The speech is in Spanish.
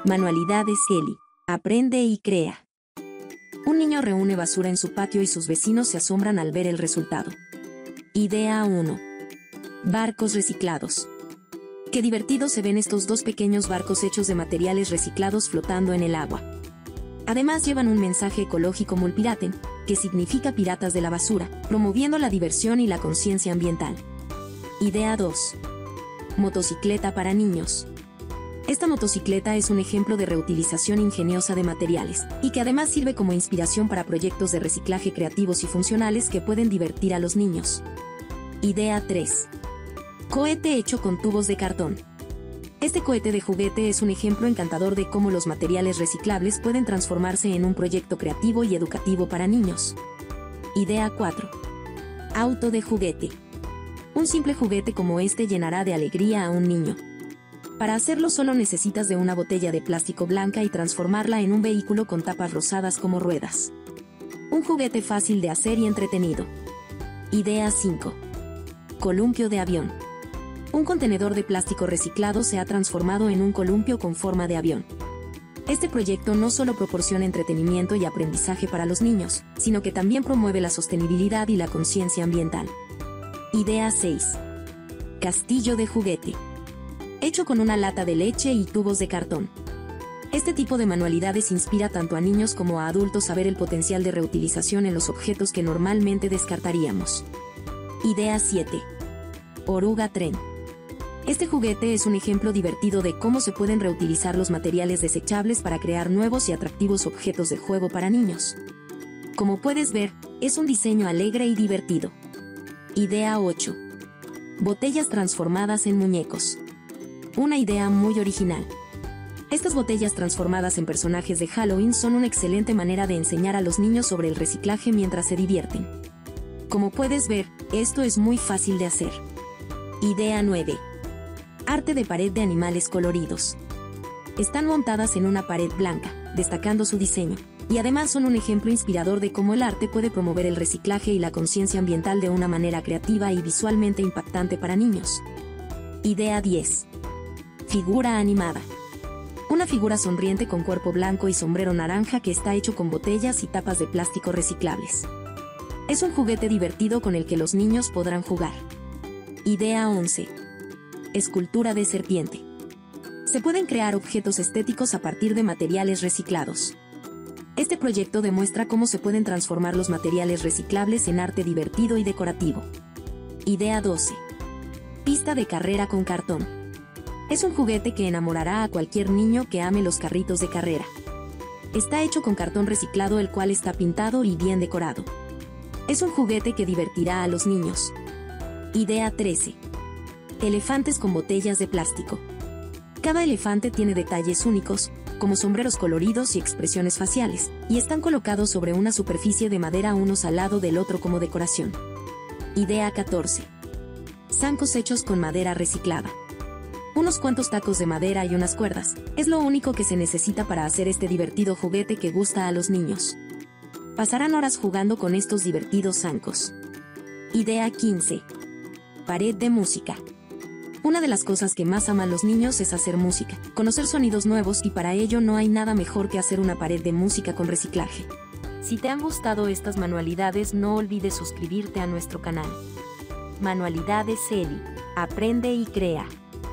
Manualidades Eli. Aprende y crea. Un niño reúne basura en su patio y sus vecinos se asombran al ver el resultado. Idea 1. Barcos reciclados. Qué divertidos se ven estos dos pequeños barcos hechos de materiales reciclados flotando en el agua. Además llevan un mensaje ecológico Mulpiraten, que significa piratas de la basura, promoviendo la diversión y la conciencia ambiental. Idea 2. Motocicleta para niños. Esta motocicleta es un ejemplo de reutilización ingeniosa de materiales, y que además sirve como inspiración para proyectos de reciclaje creativos y funcionales que pueden divertir a los niños. Idea 3. Cohete hecho con tubos de cartón. Este cohete de juguete es un ejemplo encantador de cómo los materiales reciclables pueden transformarse en un proyecto creativo y educativo para niños. Idea 4. Auto de juguete. Un simple juguete como este llenará de alegría a un niño. Para hacerlo solo necesitas de una botella de plástico blanca y transformarla en un vehículo con tapas rosadas como ruedas. Un juguete fácil de hacer y entretenido. Idea 5. Columpio de avión. Un contenedor de plástico reciclado se ha transformado en un columpio con forma de avión. Este proyecto no solo proporciona entretenimiento y aprendizaje para los niños, sino que también promueve la sostenibilidad y la conciencia ambiental. Idea 6. Castillo de juguete. Hecho con una lata de leche y tubos de cartón. Este tipo de manualidades inspira tanto a niños como a adultos a ver el potencial de reutilización en los objetos que normalmente descartaríamos. Idea 7. Oruga tren. Este juguete es un ejemplo divertido de cómo se pueden reutilizar los materiales desechables para crear nuevos y atractivos objetos de juego para niños. Como puedes ver, es un diseño alegre y divertido. Idea 8. Botellas transformadas en muñecos. Una idea muy original. Estas botellas transformadas en personajes de Halloween son una excelente manera de enseñar a los niños sobre el reciclaje mientras se divierten. Como puedes ver, esto es muy fácil de hacer. Idea 9. Arte de pared de animales coloridos. Están montadas en una pared blanca, destacando su diseño, y además son un ejemplo inspirador de cómo el arte puede promover el reciclaje y la conciencia ambiental de una manera creativa y visualmente impactante para niños. Idea 10. Figura animada. Una figura sonriente con cuerpo blanco y sombrero naranja que está hecho con botellas y tapas de plástico reciclables. Es un juguete divertido con el que los niños podrán jugar. Idea 11. Escultura de serpiente. Se pueden crear objetos estéticos a partir de materiales reciclados. Este proyecto demuestra cómo se pueden transformar los materiales reciclables en arte divertido y decorativo. Idea 12. Pista de carrera con cartón. Es un juguete que enamorará a cualquier niño que ame los carritos de carrera. Está hecho con cartón reciclado el cual está pintado y bien decorado. Es un juguete que divertirá a los niños. Idea 13. Elefantes con botellas de plástico. Cada elefante tiene detalles únicos, como sombreros coloridos y expresiones faciales, y están colocados sobre una superficie de madera unos al lado del otro como decoración. Idea 14. Zancos hechos con madera reciclada. Unos cuantos tacos de madera y unas cuerdas, es lo único que se necesita para hacer este divertido juguete que gusta a los niños. Pasarán horas jugando con estos divertidos zancos. Idea 15. Pared de música. Una de las cosas que más aman los niños es hacer música, conocer sonidos nuevos y para ello no hay nada mejor que hacer una pared de música con reciclaje. Si te han gustado estas manualidades no olvides suscribirte a nuestro canal. Manualidades Eli. Aprende y crea.